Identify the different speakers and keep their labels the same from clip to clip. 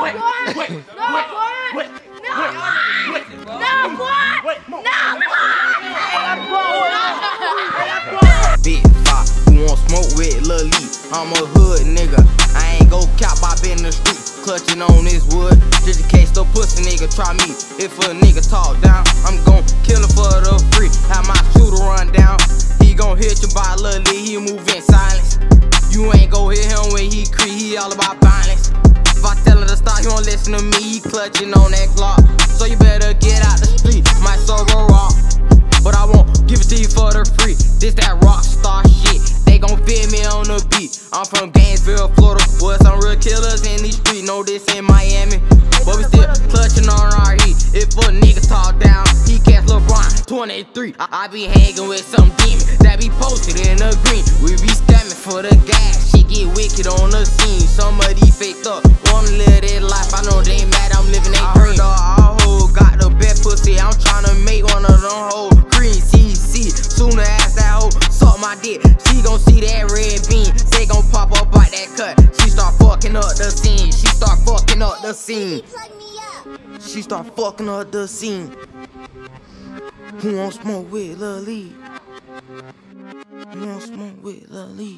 Speaker 1: Big five, who want smoke with Lil Lee? I'm a hood nigga, I ain't gon' cap, I been in the street, clutching on this wood. Just in case the pussy nigga try me. If a nigga talk down, I'm gon' kill him for the free. Have my shooter run down, he gon' hit you by Lil Lee, he move in silence. You ain't gon' hit him when he creep, he all about violence. If I tell him to stop, he won't listen to me, he clutching on that Glock. So you better get out the street, my soul go raw. But I won't give it to you for the free. This that rock star shit, they gon' feel me on the beat. I'm from Gainesville, Florida, with some real killers in these streets. Know this in Miami, but we still clutching on our heat. If a nigga talk down, he catch LeBron 23. I be hanging with some demon that be posted in the green. We be scamming for the gas, shit get wicked on the scene. Some of these faked up, wanna live their life. I know they mad, I'm living their dream. I heard all hoes got the best pussy, I'm tryna make one of them hoes green. CC, sooner as that hoe suck my dick, she gon' see that red beam. Say gon' pop up like that cut. She start fucking up the scene. She start fucking up the scene. She start fucking up the scene. Who want smoke with Lil Lee? Who want smoke with Lil Lee?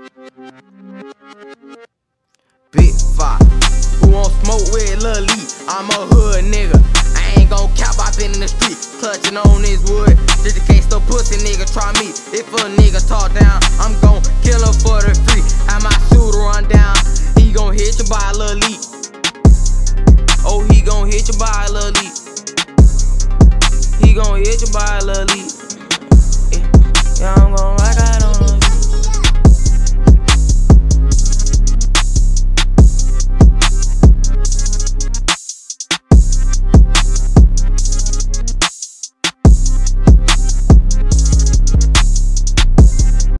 Speaker 1: Big five. Who want smoke with Lil Lee? I'm a hood nigga, I ain't gon' cap, I been in the street, clutching on this wood. Just in case the pussy nigga try me. If a nigga talk down, I'm gon'